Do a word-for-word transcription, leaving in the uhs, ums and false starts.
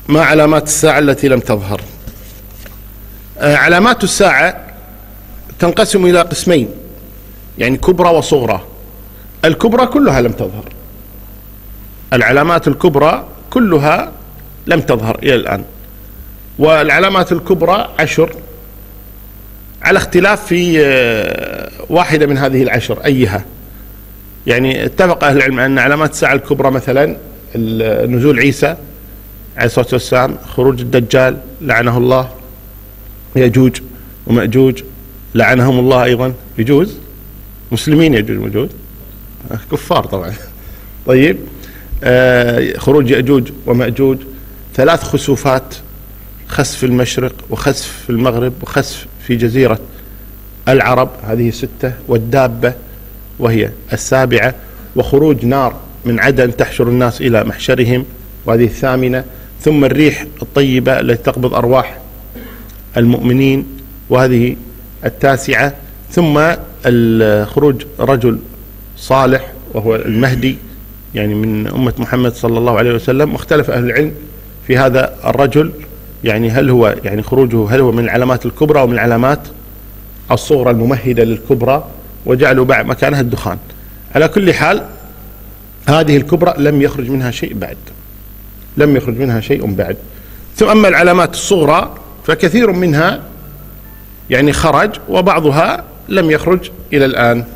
ما علامات الساعة التي لم تظهر؟ علامات الساعة تنقسم إلى قسمين، يعني كبرى وصغرى. الكبرى كلها لم تظهر، العلامات الكبرى كلها لم تظهر إلى الآن. والعلامات الكبرى عشر، على اختلاف في واحدة من هذه العشر أيها. يعني اتفق أهل العلم أن علامات الساعة الكبرى مثلا نزول عيسى عليه الصلاة والسلام، خروج الدجال لعنه الله، يجوج ومأجوج لعنهم الله أيضا. يجوز مسلمين يجوز ومأجوج، كفار طبعا. طيب، آه خروج يأجوج ومأجوج، ثلاث خسوفات، خسف المشرق وخسف في المغرب وخسف في جزيرة العرب، هذه ستة، والدابة وهي السابعة، وخروج نار من عدن تحشر الناس إلى محشرهم وهذه الثامنة، ثم الريح الطيبة التي تقبض أرواح المؤمنين وهذه التاسعة، ثم خروج رجل صالح وهو المهدي يعني من أمة محمد صلى الله عليه وسلم. واختلف أهل العلم في هذا الرجل، يعني هل هو يعني خروجه هل هو من العلامات الكبرى أو من العلامات الصغرى الممهدة للكبرى، وجعلوا بعد مكانها الدخان. على كل حال هذه الكبرى لم يخرج منها شيء بعد، لم يخرج منها شيء بعد. ثم أما العلامات الصغرى فكثير منها يعني خرج، وبعضها لم يخرج إلى الآن.